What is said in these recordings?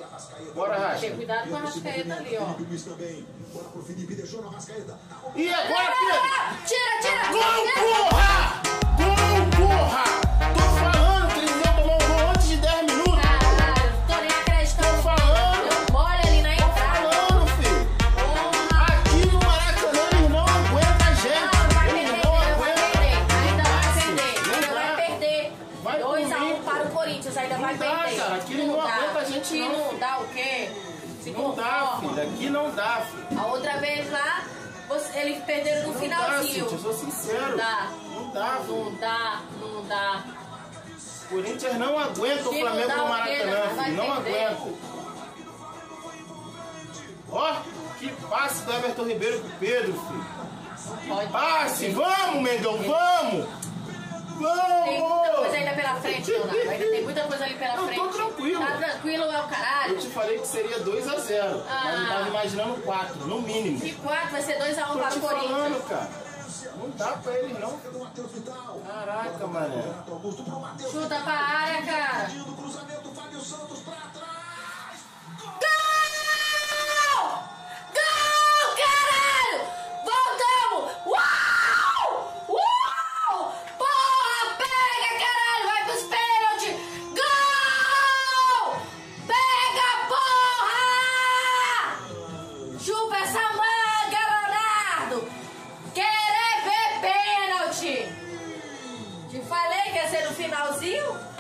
Bora, Rasca. Tem cuidado com a Arrascaeta ali, ó. E agora, Pedro? Tira! Gol, porra! Gol, porra! Tô falando que eles iam tomar um gol antes de 10 minutos. Caralho, tô nem acreditando. Tô falando. Deu mole ali na entrada. Falando, filho. Porra. Aqui no Maracanã eles não aguentam a gente. Não, vai Eles perder, não vai aguentam. perder. Ainda vai perder. Não Ainda dá. vai perder. Vai 2 a 1 comigo. para o Corinthians, ainda vai Não dá, perder. cara, aqui não aguenta a gente, Aqui não. não dá o quê? Se Não dá, conforma. filho. Aqui não dá, filho. A outra vez lá, eles perderam no Não dá, finalzinho. Cíntia, eu sou sincero. Não dá. Não dá, filho. Não dá. Corinthians não aguenta o Se Flamengo não dá no o quê, Maracanã, vai filho. Não perder. aguenta. Ó, que passe do Everton Ribeiro pro Pedro, filho. Pode. Passe, vamos, Mengão, vamos! Tem muita coisa Vamos! ainda pela frente, Leonardo. Ainda tem muita coisa ali pela Eu frente. tô tranquilo. Tá tranquilo, é o Eu caralho. te falei que seria 2 a 0, mas eu tava imaginando 4, no mínimo. Que 4 vai ser 2 a 1 Tô para te o Corinthians. falando, cara. Não dá pra eles, não. Caraca, mané. Chuta pra área, cara. Gol! Gol, caralho! Voltamos! Uau! Uau! Porra, pega, caralho! Vai pros pênaltis! Gol! Pega, porra! Chupa essa manga, Leonardo! Querer ver pênalti! Te falei que ia ser no finalzinho?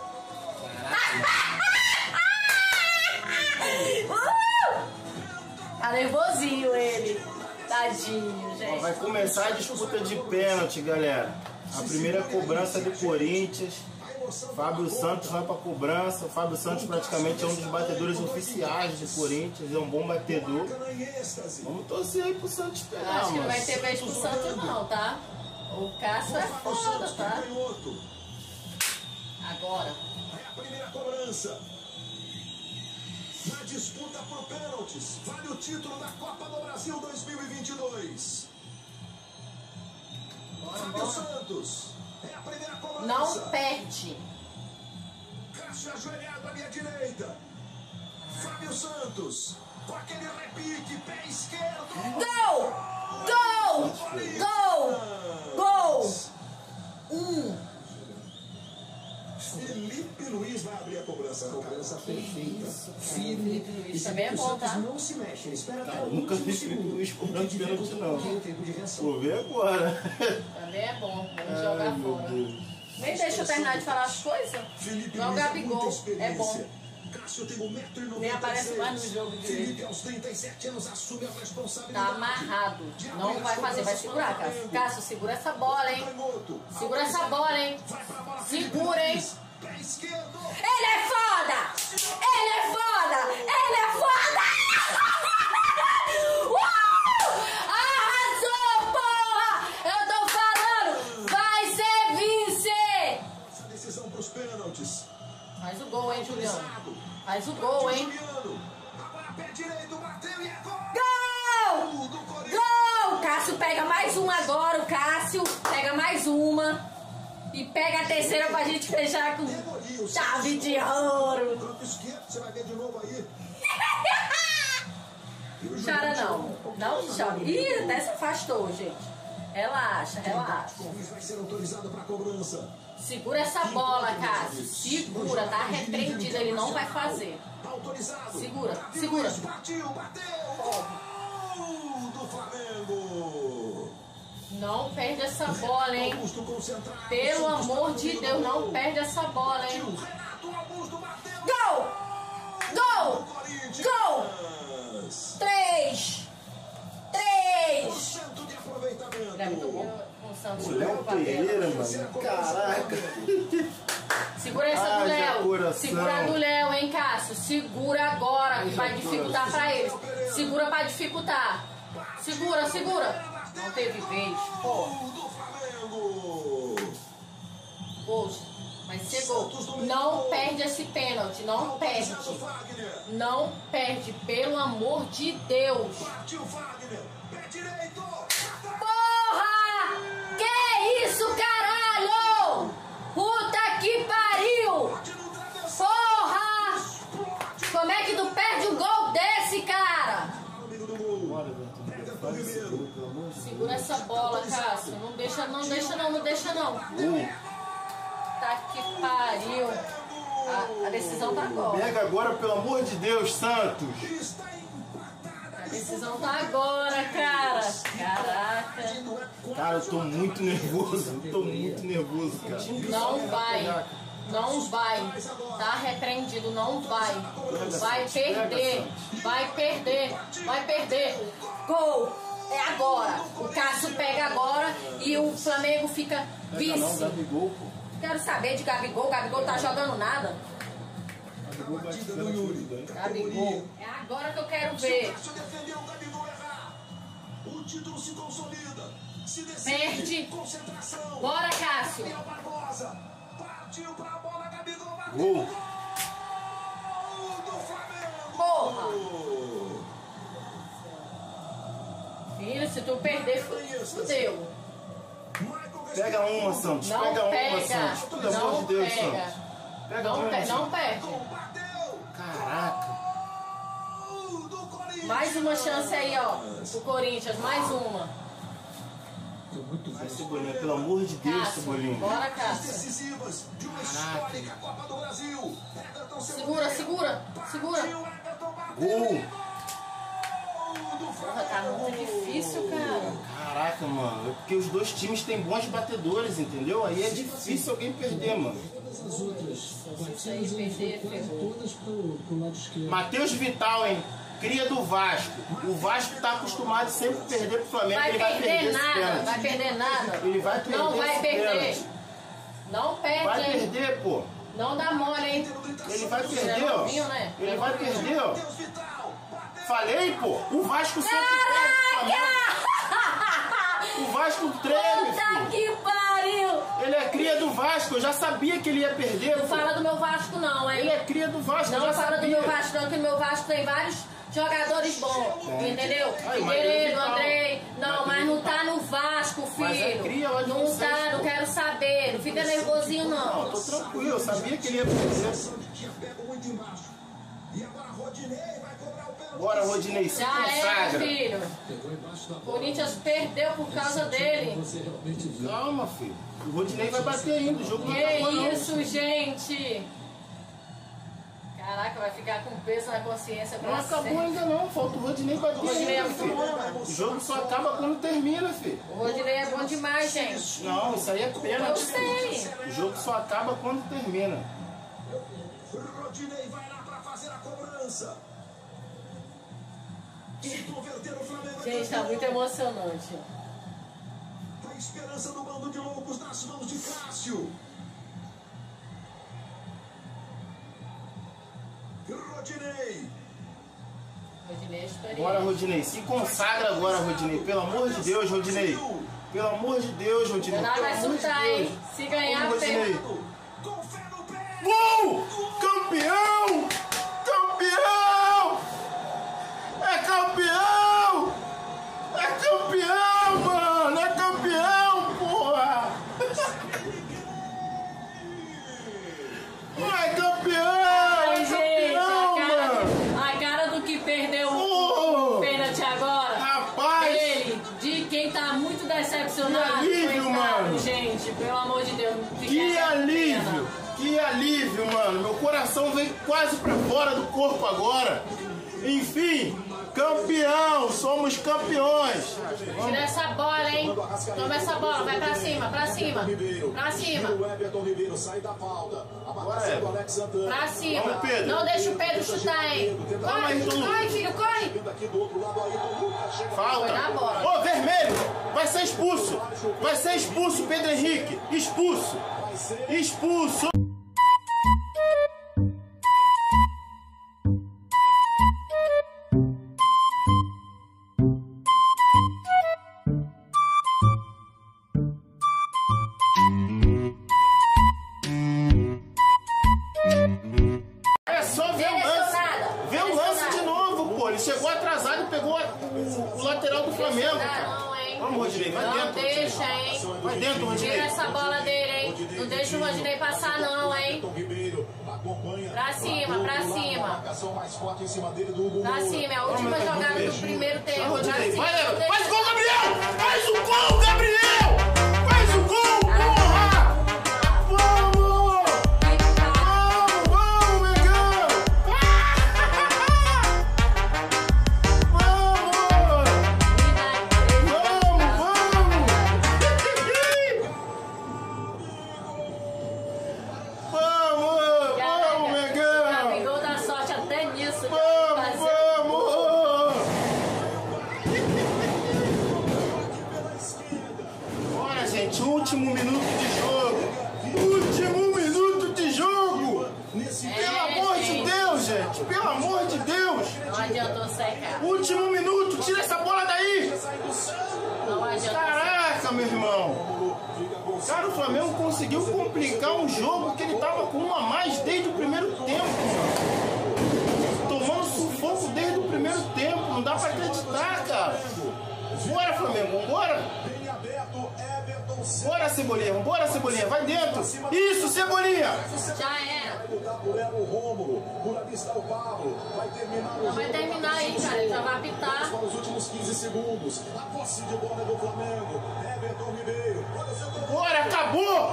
Tá nervosinho ele. Tadinho, Ó, gente. vai começar a disputa de pênalti, galera. A primeira cobrança do Corinthians. Fábio Santos vai pra cobrança. O Fábio Santos praticamente é um dos batedores oficiais do Corinthians. É um bom batedor. Vamos torcer aí pro Santos pegar, Acho que não mano. vai ter vez pro Santos não, tá? O Cássio é foda, tá? Agora. É a primeira cobrança. Na disputa por pênaltis, vale o título da Copa do Brasil 2022. Fábio Santos. É a primeira cobrança. Não perde. Cássio ajoelhado à minha direita. Fábio Santos. Com aquele repique, pé esquerdo. Gol! Gol! Gol! Gol! Felipe Luiz vai abrir a cobrança. Cobrança perfeita. Felipe Luiz também é bom, tá? Não se mexe, ele espera até o Nunca vi último Felipe Luiz cobrando segundo. pênalti, não. Tem tempo de reação. Vou ver agora. Também é bom. Vamos Ai, jogar meu fora. Deus. Nem deixa eu terminar de falar as coisas. Felipe Igual o Luiz, Gabigol. muita É experiência. bom. Cássio tem 1,96 m. Nem aparece mais no jogo direito. Felipe, aos 37 anos, assume a Tá responsabilidade. amarrado. Não vai fazer, vai segurar, Cássio. Cássio, segura essa bola, hein? Canhoto. Segura essa bola, hein? Vai pra bola, Segura, hein? pé esquerdo. Ele é foda! Ele é foda! Ele é foda! Arrasou, porra! Eu tô falando! Vai ser vice! Essa decisão pros pênaltis. Faz o gol, hein, Juliano? Faz o gol, hein? Juliano. Agora pé direito, bateu e é gol. Gol! Do Corinthians. Gol! Cássio pega mais uma agora, o Cássio pega mais uma. E pega a terceira pra gente fechar com chave de ouro. Canto esquerdo, você vai ver de novo aí. Chora não. Não chora. Ih, até se afastou, gente. Relaxa, relaxa. O juiz vai ser autorizado para cobrança. Segura essa bola, Cássio. Segura, tá repreendido, ele não vai fazer. Autorizado. Segura, Davi segura. Luiz partiu, bateu. Gol do Flamengo. Não perde essa bola, hein? Augusto concentrado. Pelo amor de Deus, não perde essa bola, hein? Renato Augusto bateu. Gol! Gol! Corinthians. Gol! 3! 3! Cento de aproveitamento. É muito bom com o Santos. O Léo Pereira, mano. Caraca. Segura essa do Haja Léo. coração. Segura a do Léo, hein, Cássio? Segura agora, que vai dificultar pra eles. Segura pra dificultar. Segura, segura. Não teve vez. Pô, Gol do Flamengo. gol. Vai ser gol. Não perde esse pênalti. Não perde. Autorizado Fagner. Não perde, pelo amor de Deus. Partiu Fagner. Pé direito. Porra! Que isso, caralho? Puta que pariu! Bate no travessão. Porra! Como é é que tu perde um gol desse, cara? Bora, Bertão. Faz esse gol, pelo amor de Deus. Segura essa bola, Cássio. Não deixa não, deixa não, não deixa não. Tá que pariu. A decisão tá agora. Pega agora, pelo amor de Deus, Santos. A decisão tá agora, cara. Caraca. Cara, eu tô muito nervoso. Eu tô muito nervoso, cara. Não vai. Não vai. Tá repreendido, não vai. Vai perder. Vai perder. Vai perder. Gol. É agora. O Cássio pega agora e o Flamengo fica Pega não, vice. Gabigol, pô. Quero saber de Gabigol. Gabigol tá jogando nada. Gabigol bate pela tudo, hein? Gabigol. É agora que eu quero ver. Se defender o Gabigol errar, o título se consolida. Se Perde. decide, concentração. Bora, Cássio. Gabriel Barbosa partiu pra bola, Gabigol bateu. Gol. Gol do Flamengo. Porra. Filho, se tu perder, fudeu. Pega uma, Santos. Não Pega uma, pega. Santos. Pelo amor de Deus, pega. Santos. Pega Não, uma, não Santos. perde. Bateu. Caraca. Gol do Corinthians. Mais uma chance aí, ó. O Corinthians, mais uma. Vai, Cebolinha. Pelo amor de Deus, Cássio, Cebolinha. bora, Cássio. Decisivas de uma histórica Copa do Brasil. Everton Segura, segura, segura. Everton bateu. Gol. Porra, tá muito difícil, cara. Caraca, mano. É porque os dois times têm bons batedores, entendeu? Aí é difícil alguém perder, mano. As outras Isso aí, perder, ferrou. todas pro lado esquerdo. Matheus Vital, hein? Cria do Vasco. O Vasco tá acostumado sempre a perder pro Flamengo. Vai Ele vai perder perder esse nada, pênalti. vai perder nada. Ele vai perder Não vai esse perder. pênalti. Não perde, Vai hein? perder, pô. Não dá mole, hein? Ele vai Ele é perder, ó. novinho, né? Ele vai perder, ó. Falei, pô. O Vasco sempre perde pro Flamengo. O Vasco treme, Puta filho. que pariu! Ele é cria do Vasco. Eu já sabia que ele ia perder, Não pô. fala do meu Vasco não, Ele hein? é cria do Vasco. eu Não já fala do sabia. meu Vasco não, que o meu Vasco tem vários jogadores bons, entendeu? Aí, mas Figueiredo, ele tá- Andrei, não, mas não tá no Vasco, Mas é filho. cria lá de Não vocês, tá, pô. não quero saber, não fica nervosinho Não, não. eu tô tranquilo. Eu sabia que ele ia perder. Tinha pego muito embaixo. E agora Rodinei vai cobrar o pênalti. Bora, Rodinei. Se Já era, consagra. filho. Pegou embaixo da O bola. Corinthians perdeu por causa dele. Você realmente viu. Calma, filho. O Rodinei vai bater ainda. O jogo não acabou, Que não. isso, gente? Caraca, vai ficar com peso na consciência Não pra acabou sempre. ainda não. Falta o Rodinei bater O Rodinei é ainda, muito filho. bom, mano. O jogo só acaba quando termina, filho. O Rodinei é bom demais, gente. Não, isso aí é Eu pênalti. sei. O jogo só acaba quando termina. Rodinei vai lá pra fazer a cobrança. Se converter o Flamengo. Gente, tá muito emocionante. A esperança do bando de loucos nas mãos de Cássio. Rodinei. Rodinei é experiente. Bora, Rodinei. Se consagra agora, Rodinei. Pelo amor de Deus, Rodinei. Pelo amor de Deus, Rodinei. Leonardo Pelo vai amor de surtar, Deus. hein? Se ganhar, Vamos, Rodinei. Com fé no pé. Gol! Campeão! Campeão! É campeão! É campeão, mano! É campeão, porra! É campeão! Ai, É gente, campeão, mano! a cara do que perdeu Oh! o pênalti agora. Rapaz! Ele, de quem tá muito decepcionado. Que alívio, coitado, mano. gente, pelo amor de Deus. não fica Que essa alívio! pena. Que alívio, mano! Meu coração veio quase pra fora do corpo agora! Enfim, campeão! Somos campeões! Tira essa bola, hein? Toma essa bola, vai pra cima, pra cima. Pra cima, O Everton Ribeiro sai da falta. A Bora, marcação do Everton. Alex Santana. pra cima. Vamos, Pedro. Não deixa o Pedro chutar, hein? Vamos, Corre, Ayrton. corre, filho, corre. Vindo aqui do outro lado, Ayrton Lucas chega. Falta! Foi na bola. Ô, vermelho! Vai ser expulso! Vai ser expulso, Pedro Henrique! Expulso! Expulso! É só ver o lance. Direcionada. Vê o lance de novo, pô. Ele chegou atrasado e pegou o lateral do Flamengo, cara. Não, hein? Vamos, Rodinei, vai Não dentro. deixa, hein? Vai dentro, Rodinei. Tira essa bola dele, hein? Não deixa o Rodinei passar, não, hein? Pra cima, pra cima. Pra cima, é a última jogada do primeiro tempo. Rodinei, Pra cima, vai, não deixa- faz o gol, Gabriel! Faz o gol, Gabriel! Faz o gol, porra! Vamos! Vamos, Mengão! Vamos! Vamos, Mengão! Gabigol dá sorte até nisso. Vamos! Bora, gente, último minuto de jogo! Último minuto de jogo! Pelo amor de Deus, gente! Pelo amor de Deus! Não adiantou secar. Último minuto, tira essa bola daí! Não adiantou. Caraca, meu irmão! Cara, o Flamengo conseguiu complicar um jogo que ele tava com um a mais desde o primeiro tempo, mano. Tomando sufoco desde o primeiro tempo, não dá pra acreditar, cara. Bora, Flamengo, vambora! Bora, Cebolinha, vambora, Cebolinha, vai dentro! Isso, Cebolinha! Já era. Não vai terminar aí, cara. Ele já vai apitar. Para os últimos 15 segundos. A posse de bola é do Flamengo. Everton Ribeiro. Bora, acabou!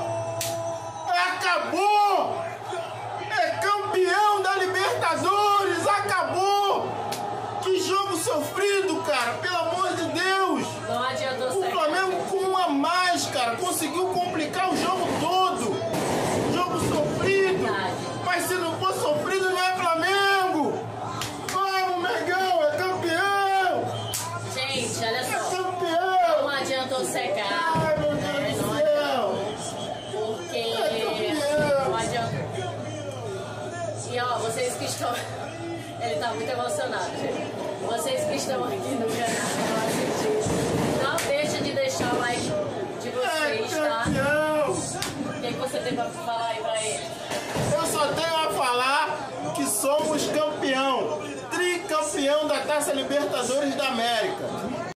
Acabou! É campeão da Libertadores! Acabou! Que jogo sofrido, cara! Pelo amor de Deus! Não adiantou O secar. Flamengo com um a mais, cara, conseguiu complicar o jogo todo. Jogo sofrido. Mas se não for sofrido, não é Flamengo. Vamos, Mengão, é campeão. Gente, olha É só. campeão. Não adiantou secar. Ai, meu Deus do céu. Porque É campeão. não adianta. E ó, vocês que estão. Ele tá muito emocionado, gente. Vocês que estão aqui no canal assistindo, não deixa de deixar o like de É vocês, tá? campeão. O que você tem pra falar aí pra ele? Eu só tenho a falar que somos campeão. Tricampeão da Taça Libertadores da América.